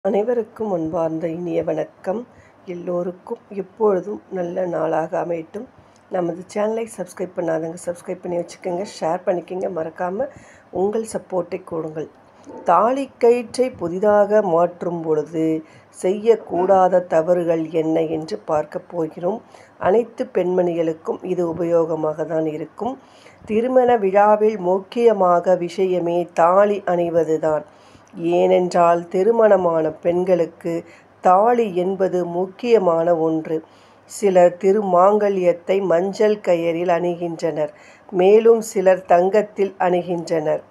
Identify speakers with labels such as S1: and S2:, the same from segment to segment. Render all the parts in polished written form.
S1: அனைவருக்கும் அன்பார்ந்த இனிய வணக்கம். எல்லோருக்கும் எப்பொழுதும் நல்ல நாளாக அமையட்டும். நமது சேனலை சப்ஸ்கிரைப் பண்ணாதவங்க சப்ஸ்கிரைப் பண்ணி வச்சுக்கோங்க, ஷேர் பண்ணிக்கோங்க, மறக்காமல் உங்கள் சப்போர்ட்டை கொடுங்கள். தாலி கயிற்றை புதிதாக மாற்றும் பொழுது செய்யக்கூடாத தவறுகள் என்ன என்று பார்க்க போகிறோம். அனைத்து பெண்மணிகளுக்கும் இது உபயோகமாக தான் இருக்கும். திருமண விழாவில் முக்கியமாக விஷயமே தாலி அணிவதுதான். ஏனென்றால் திருமணமான பெண்களுக்கு தாலி என்பது முக்கியமான ஒன்று. சிலர் திருமாங்கல்யத்தை மஞ்சள் கயிறில் அணிகின்றனர், மேலும் சிலர் தங்கத்தில் அணிகின்றனர்.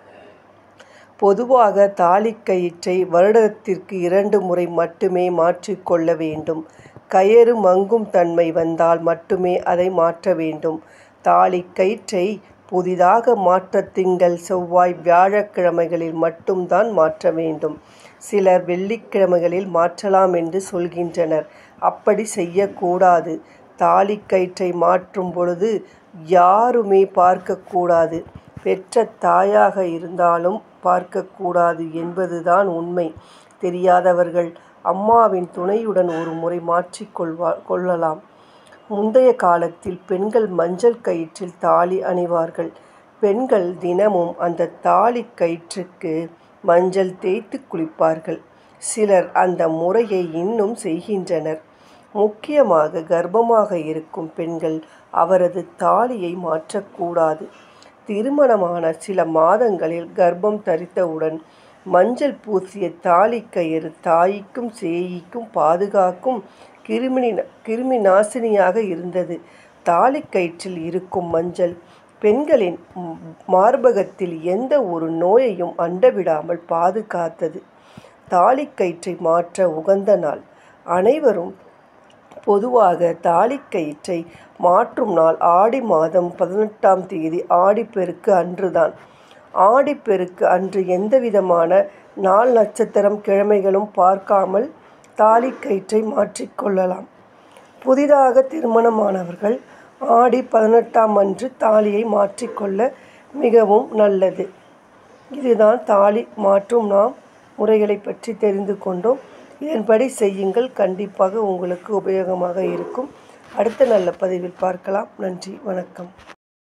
S1: பொதுவாக தாலிக்கயிற்றை வருடத்திற்கு 2 முறை மட்டுமே மாற்றிக்கொள்ள வேண்டும். கயிறு மங்கும் தன்மை வந்தால் மட்டுமே அதை மாற்ற வேண்டும். தாலிக்கயிற்றை புதிதாக மாற்ற திங்கள், செவ்வாய், வியாழக்கிழமைகளில் மட்டும்தான் மாற்ற வேண்டும். சிலர் வெள்ளிக்கிழமைகளில் மாற்றலாம் என்று சொல்கின்றனர். அப்படி செய்யக்கூடாது. தாலிக்கயிற்றை மாற்றும் பொழுது யாருமே பார்க்கக்கூடாது. பெற்ற தாயாக இருந்தாலும் பார்க்கக்கூடாது என்பதுதான் உண்மை. தெரியாதவர்கள் அம்மாவின் துணையுடன் ஒரு முறை கொள்ளலாம். முந்தைய காலத்தில் பெண்கள் மஞ்சள் கயிற்றில் தாலி அணிவார்கள். பெண்கள் தினமும் அந்த தாலி கயிற்றுக்கு மஞ்சள் தேய்த்து குளிப்பார்கள். சிலர் அந்த முறையை இன்னும் செய்கின்றனர். முக்கியமாக கர்ப்பமாக இருக்கும் பெண்கள் அவரது தாலியை மாற்றக்கூடாது. திருமணமான சில மாதங்களில் கர்ப்பம் தரித்தவுடன் மஞ்சள் பூசிய தாலி கயிறு தாய்க்கும் சேய்க்கும் பாதுகாக்கும் கிருமி நாசினியாக இருந்தது. தாலிக்கயிற்றில் இருக்கும் மஞ்சள் பெண்களின் மார்பகத்தில் எந்த ஒரு நோயையும் அண்டவிடாமல் பாதுகாத்தது. தாலிக்கயிற்றை மாற்ற உகந்த நாள். அனைவரும் பொதுவாக தாலிக்கயிற்றை மாற்றும் நாள் ஆடி மாதம் 18ஆம் தேதி ஆடிப்பெருக்கு அன்றுதான். ஆடிப்பெருக்கு அன்று எந்தவிதமான நாள், நட்சத்திரம், கிழமைகளும் பார்க்காமல் தாலிக்கயிற்றை மாற்றிக்கொள்ளலாம். புதிதாக திருமணமானவர்கள் ஆடி 18ஆம் அன்று தாலியை மாற்றிக்கொள்ள மிகவும் நல்லது. இதுதான் தாலி மாற்றும் நாம் முறைகளை பற்றி தெரிந்து கொண்டோம். இதன்படி செய்யுங்கள், கண்டிப்பாக உங்களுக்கு உபயோகமாக இருக்கும். அடுத்த நல்ல பதிவில் பார்க்கலாம். நன்றி, வணக்கம்.